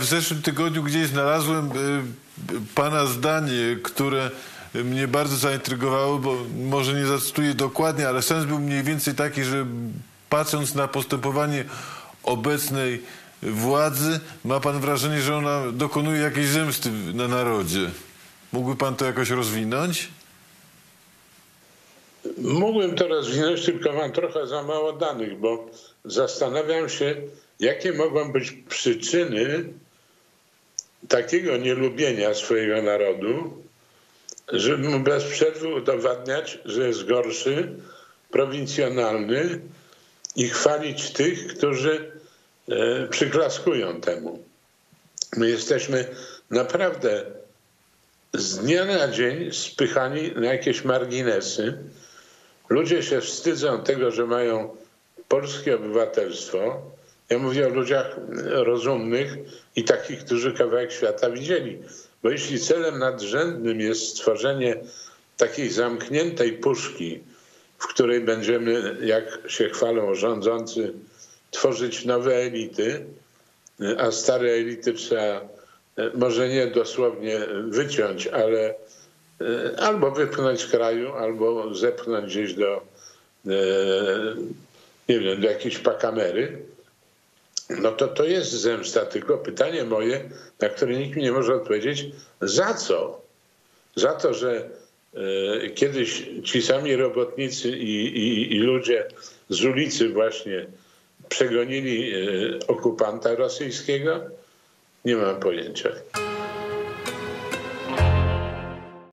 W zeszłym tygodniu gdzieś znalazłem pana zdanie, które mnie bardzo zaintrygowało, bo może nie zacytuję dokładnie, ale sens był mniej więcej taki, że patrząc na postępowanie obecnej władzy, ma pan wrażenie, że ona dokonuje jakiejś zemsty na narodzie. Mógłby pan to jakoś rozwinąć? Mógłbym to rozwinąć, tylko mam trochę za mało danych, bo zastanawiam się, jakie mogą być przyczyny takiego nielubienia swojego narodu, żeby mu bez przerwy udowadniać, że jest gorszy, prowincjonalny i chwalić tych, którzy przyklaskują temu. My jesteśmy naprawdę z dnia na dzień spychani na jakieś marginesy. Ludzie się wstydzą tego, że mają polskie obywatelstwo. Ja mówię o ludziach rozumnych i takich, którzy kawałek świata widzieli. Bo jeśli celem nadrzędnym jest stworzenie takiej zamkniętej puszki, w której będziemy, jak się chwalą rządzący, tworzyć nowe elity, a stare elity trzeba może nie dosłownie wyciąć, ale albo wypchnąć z kraju, albo zepchnąć gdzieś do, nie wiem, do jakiejś pakamery, no to jest zemsta. Tylko pytanie moje, na które nikt mi nie może odpowiedzieć, za co? Za to, że kiedyś ci sami robotnicy i ludzie z ulicy właśnie przegonili okupanta rosyjskiego? Nie mam pojęcia.